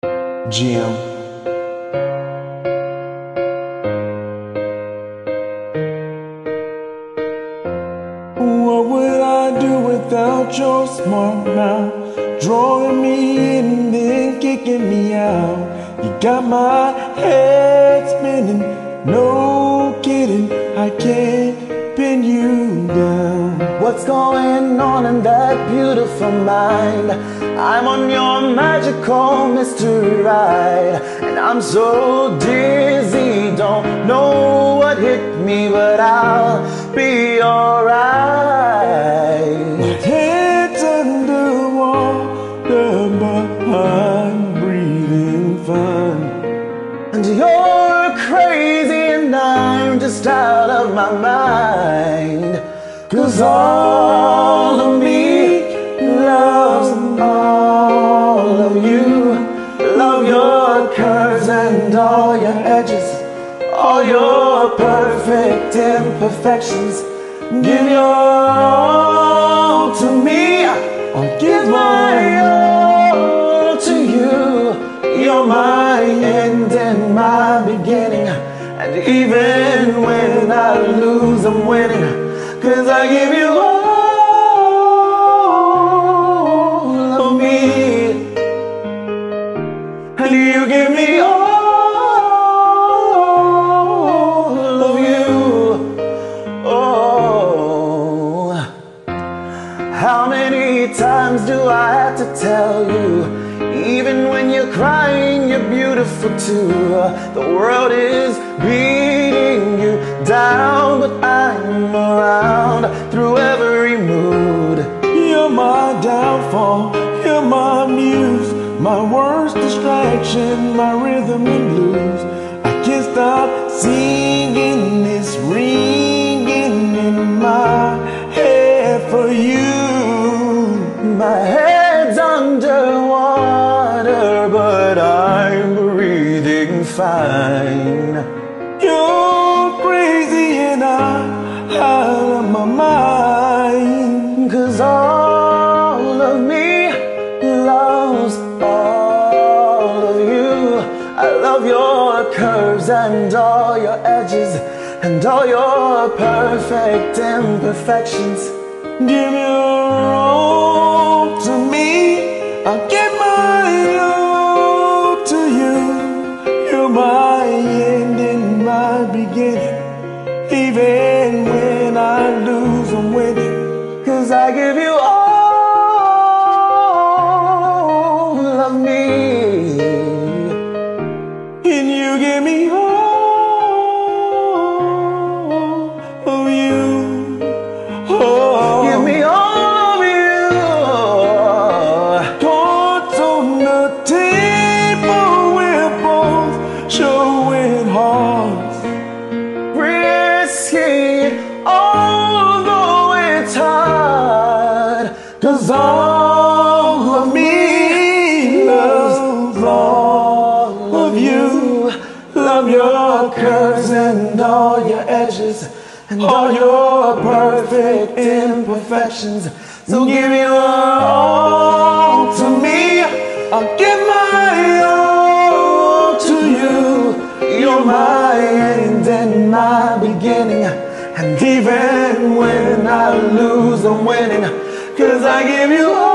Jim. What would I do without your smart mouth, drawing me in and then kicking me out? You got my head spinning, no kidding, I can't pin you down. What's going on in that beautiful mind? I'm on your magical mystery ride, and I'm so dizzy, don't know what hit me, but I'll be alright. My head's underwater, but I'm breathing fine. And you're crazy and I'm just out of my mind. 'Cause all of me loves all of you. Love your curves and all your edges, all your perfect imperfections. Give your all to me, I'll give my all to you. You're my end and my beginning, and even when I lose, I'm winning. 'Cause I give you all of me, and you give me all of you. Oh, how many times do I have to tell you? Even when you're crying, you're beautiful too. The world is beating you down, but I'm around through every mood. You're my downfall, you're my muse, my worst distraction, my rhythm and blues. I can't stop singing, this ringing in my head for you. My head's underwater, but I'm breathing fine. You're crazy and I'm out of my mind. 'Cause all of me loves all of you. I love your curves and all your edges, and all your perfect imperfections. Give your all to me, I'll give my all to you. You're my end and my beginning, even when I lose, I'm winning. 'Cause I give you all of me, And you give me all of you. Oh, give me all of you. cards on the table, we're both showing hearts. Risking it, although it's hard. 'Cause all of me loves all of you. Love your curves and all your edges, And all your perfect imperfections. So give your all to me, I'll give my all to you. you're my end and my beginning, and even when I lose, I'm winning. 'Cause I give you all